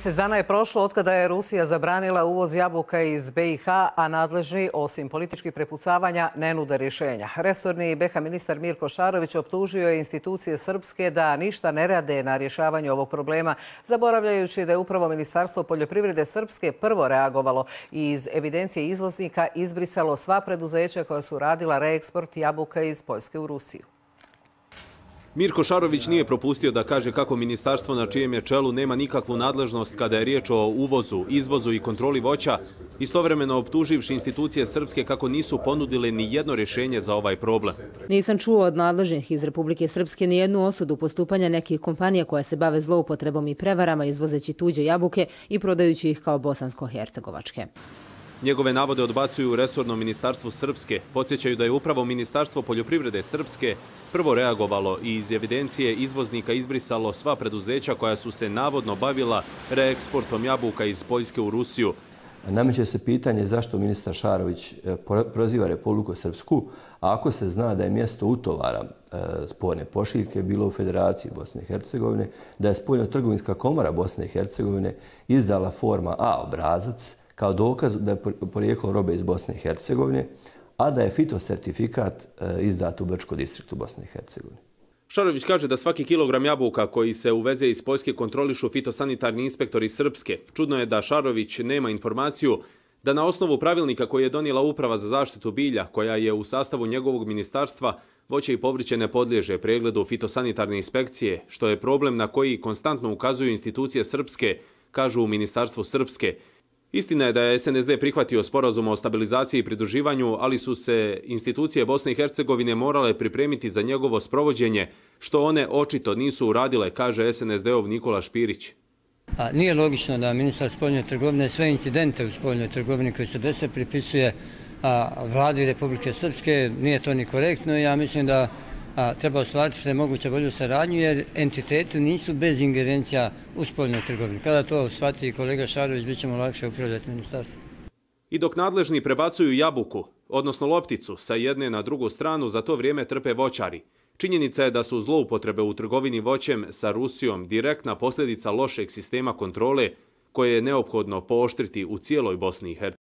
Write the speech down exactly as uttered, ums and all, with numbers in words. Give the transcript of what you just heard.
Mjesec dana je prošlo otkada je Rusija zabranila uvoz jabuka iz be i ha, a nadležni, osim političkih prepucavanja, ne nude rješenja. Resorni be ha ministar Mirko Šarović optužio je institucije srpske da ništa ne rade na rješavanju ovog problema, zaboravljajući da je upravo Ministarstvo poljoprivrede srpske prvo reagovalo i iz evidencije izvoznika izbrisalo sva preduzeća koja su radila reeksport jabuka iz Poljske u Rusiju. Mirko Šarović nije propustio da kaže kako ministarstvo na čijem je čelu nema nikakvu nadležnost kada je riječ o uvozu, izvozu i kontroli voća, istovremeno optuživši institucije srpske kako nisu ponudile ni jedno rješenje za ovaj problem. Nisam čuo od nadležnih iz Republike Srpske ni jednu osudu postupanja nekih kompanija koje se bave zloupotrebom i prevarama izvozeći tuđe jabuke i prodajući ih kao bosansko-hercegovačke. Njegove navode odbacuju resorno ministarstvo srpske, podsjećaju da je upravo Ministarstvo poljoprivrede srpske prvo reagovalo i iz evidencije izvoznika izbrisalo sva preduzeća koja su se navodno bavila reeksportom jabuka iz Poljske u Rusiju. Nameće se pitanje zašto ministar Šarović proziva Republiku Srpsku, a ako se zna da je mjesto utovara sporne pošiljke bilo u Federaciji Bosne i Hercegovine, da je Spoljno-trgovinska komora Bosne i Hercegovine izdala forma A obrazac kao dokaz da je porijeklo robe iz Bosne i Hercegovine, a da je fitosertifikat izdat u Brčkom distriktu Bosne i Hercegovine. Šarović kaže da svaki kilogram jabuka koji se uveze iz Poljske kontrolišu fitosanitarni inspektori srpske. Čudno je da Šarović nema informaciju da na osnovu pravilnika koji je donijela Uprava za zaštitu bilja, koja je u sastavu njegovog ministarstva, voće i povrće ne podliježe pregledu fitosanitarne inspekcije, što je problem na koji konstantno ukazuju institucije srpske, kažu u ministarstvu srpske. Istina je da je es en es de prihvatio sporazum o stabilizaciji i pridruživanju, ali su se institucije Bosne i Hercegovine morale pripremiti za njegovo sprovođenje, što one očito nisu uradile, kaže es en es de-ov Nikola Špirić. A nije logično da ministar spoljne trgovine sve incidente u spoljnoj trgovini koji se dese pripisuje a, vladi Republike Srpske. Nije to ni korektno i ja mislim da a, treba ostvariti što je moguće bolju saradnju, jer entiteti nisu bez ingerencija u spoljnoj trgovini. Kada to shvati i kolega Šarović, bit ćemo lakše upravljati ministarstvo. I dok nadležni prebacuju jabuku, odnosno lopticu, sa jedne na drugu stranu, za to vrijeme trpe voćari. Činjenica je da su zloupotrebe u trgovini voćem sa Rusijom direktna posljedica lošeg sistema kontrole koje je neophodno pooštriti u cijeloj Bosni i Hercegovini.